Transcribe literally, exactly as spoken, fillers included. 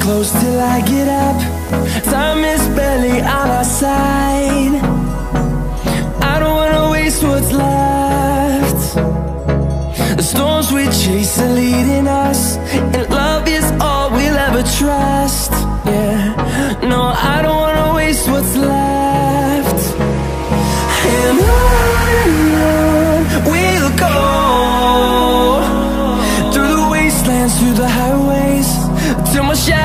close till I get up. Time is barely on our side. I don't wanna waste what's left. The storms we chase are leading us, and love is all we'll ever trust. Yeah, no, I don't wanna waste what's left. And on and on we'll go, through the wastelands, through the highways, till my shadow